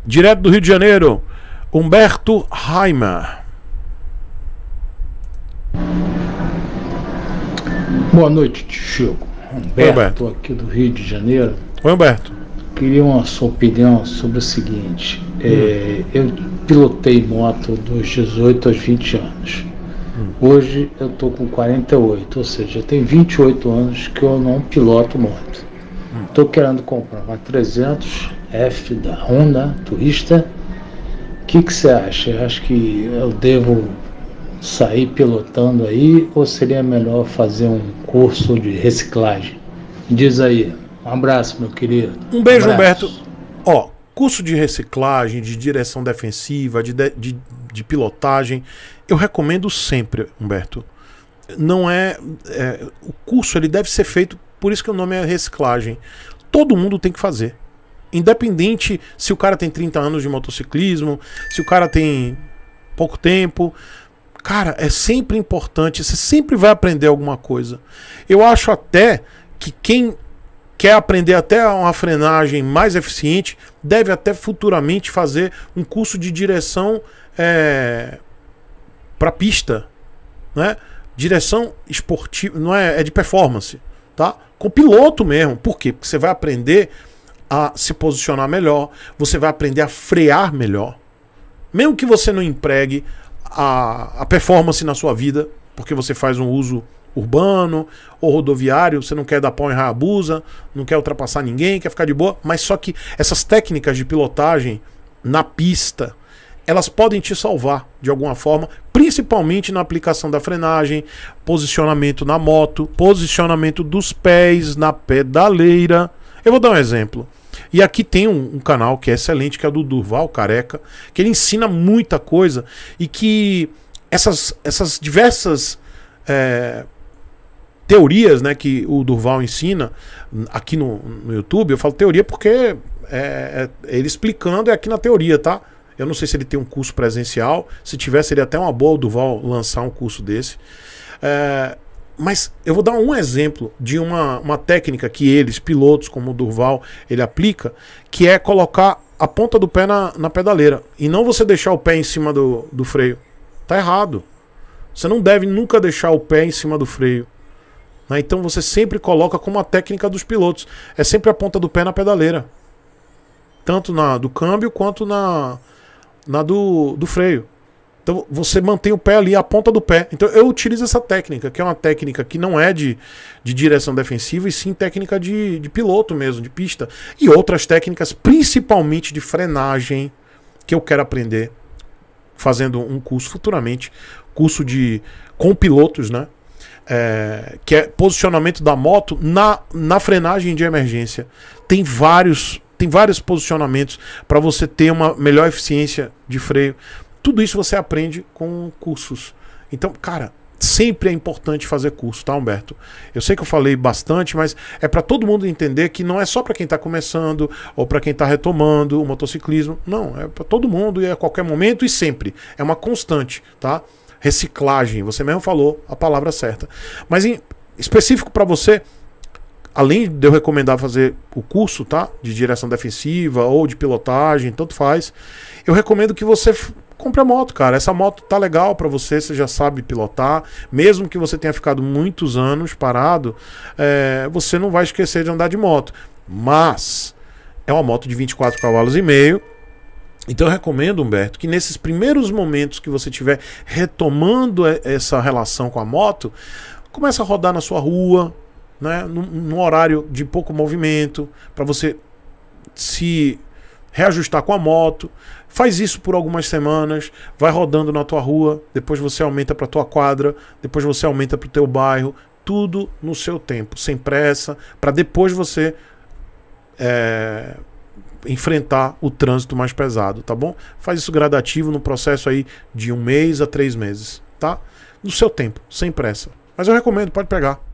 Direto do Rio de Janeiro, Humberto Heimer. Boa noite, Chico. Humberto, aqui do Rio de Janeiro. Oi, Humberto. Queria uma sua opinião sobre o seguinte. Eu pilotei moto dos 18 aos 20 anos. Hoje eu estou com 48, ou seja, tem 28 anos que eu não piloto moto. Estou querendo comprar uma 300F da Honda Turista. O que você acha? Acho que eu devo sair pilotando aí ou seria melhor fazer um curso de reciclagem? Diz aí. Um abraço, meu querido. Um beijo, Humberto. Ó, curso de reciclagem, de direção defensiva, de pilotagem, eu recomendo sempre, Humberto. Não o curso ele deve ser feito, por isso que o nome é reciclagem. Todo mundo tem que fazer. Independente se o cara tem 30 anos de motociclismo, se o cara tem pouco tempo. Cara, é sempre importante, você sempre vai aprender alguma coisa. Eu acho até que quem quer aprender até uma frenagem mais eficiente, deve até futuramente fazer um curso de direção para pista, né? Direção esportiva, não é de performance, tá? Com piloto mesmo. Por quê? Porque você vai aprender a se posicionar melhor, você vai aprender a frear melhor. Mesmo que você não empregue a performance na sua vida, porque você faz um uso urbano ou rodoviário, você não quer dar pau em Hayabusa, não quer ultrapassar ninguém, quer ficar de boa, mas só que essas técnicas de pilotagem na pista, elas podem te salvar de alguma forma, principalmente na aplicação da frenagem, posicionamento na moto, posicionamento dos pés na pedaleira. Eu vou dar um exemplo. E aqui tem um canal que é excelente, que é do Durval Careca, que ele ensina muita coisa e que essas diversas teorias, né, que o Durval ensina aqui no YouTube, eu falo teoria porque ele explicando aqui na teoria, tá? Eu não sei se ele tem um curso presencial, se tiver seria até uma boa o Durval lançar um curso desse. Mas eu vou dar um exemplo de uma técnica que eles, pilotos como o Durval, ele aplica, que é colocar a ponta do pé na pedaleira e não você deixar o pé em cima do freio. Tá errado. Você não deve nunca deixar o pé em cima do freio. Né? Então você sempre coloca como a técnica dos pilotos. É sempre a ponta do pé na pedaleira. Tanto na do câmbio quanto na do freio. Então você mantém o pé ali, a ponta do pé. Então eu utilizo essa técnica, que é uma técnica que não é de direção defensiva, e sim técnica de piloto mesmo, de pista. E outras técnicas, principalmente de frenagem, que eu quero aprender fazendo um curso futuramente. Curso com pilotos, né? Que é posicionamento da moto na frenagem de emergência. Tem vários posicionamentos para você ter uma melhor eficiência de freio. Tudo isso você aprende com cursos. Então, cara, sempre é importante fazer curso, tá, Humberto? Eu sei que eu falei bastante, mas é para todo mundo entender que não é só para quem está começando ou para quem está retomando o motociclismo. Não, é para todo mundo e a qualquer momento e sempre. É uma constante, tá? Reciclagem, você mesmo falou a palavra certa. Mas em específico para você, além de eu recomendar fazer o curso, tá, de direção defensiva ou de pilotagem, tanto faz, eu recomendo que você compre a moto, cara. Essa moto tá legal para você, você já sabe pilotar, mesmo que você tenha ficado muitos anos parado, você não vai esquecer de andar de moto. Mas é uma moto de 24 cavalos e meio. Então eu recomendo, Humberto, que nesses primeiros momentos que você estiver retomando essa relação com a moto, comece a rodar na sua rua, né, num horário de pouco movimento, para você se reajustar com a moto. Faz isso por algumas semanas, vai rodando na tua rua, depois você aumenta para tua quadra, depois você aumenta para o teu bairro, tudo no seu tempo, sem pressa, para depois você enfrentar o trânsito mais pesado, tá bom? Faz isso gradativo no processo aí de 1 mês a 3 meses, tá? No seu tempo, sem pressa. Mas eu recomendo, pode pegar.